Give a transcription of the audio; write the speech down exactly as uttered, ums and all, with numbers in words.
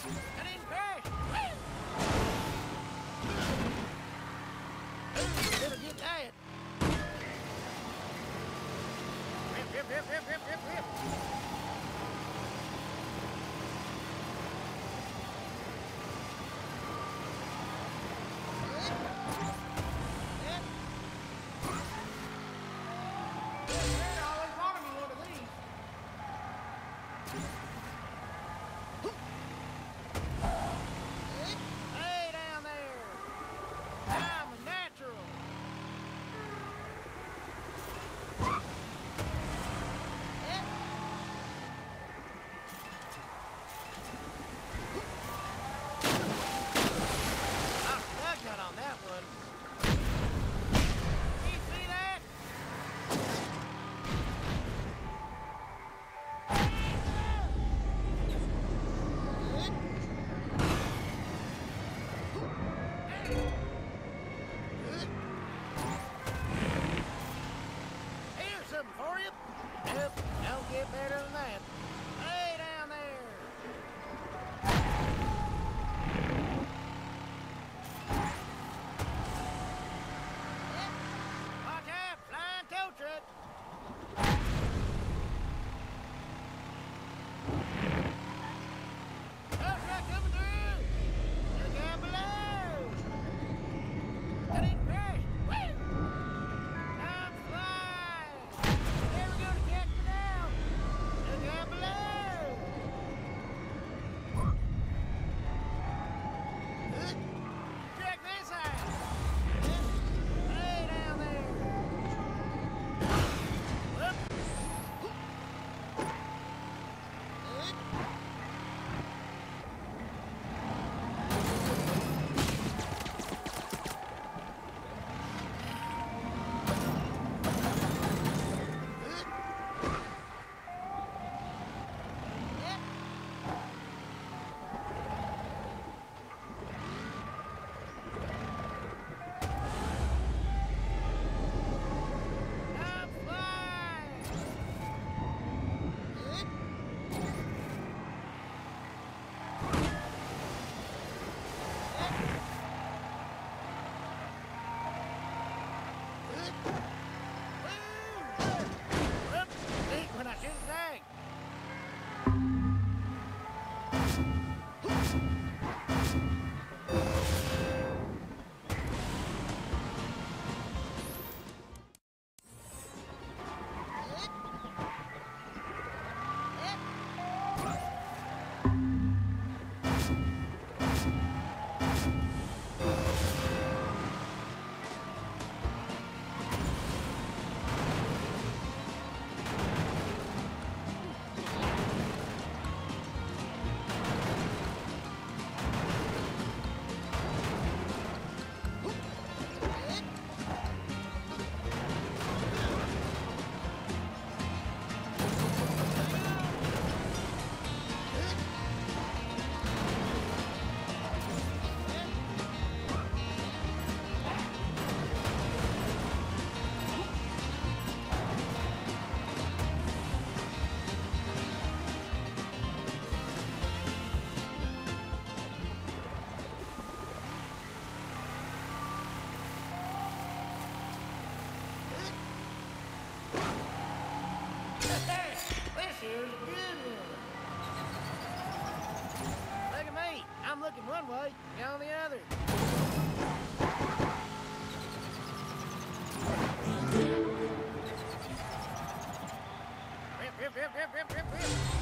I didn't crash. Ooh, better get that. Rip, rip, rip, rip, rip, rip, rip. For you? Nope, don't get better than that. Hey, down there! Watch out, flying tow truck! Tow truck coming through! Look out below! I didn't crash! Woo! I'm flying! Never gonna catch me down! Look out below! Check this out! Hey, down there! Whoop! I'm flying! Whoop! Think when I shoot back. This here's a good one. Look at me. I'm looking one way, you're on the other. Rip, rip, rip, rip, rip, rip, rip.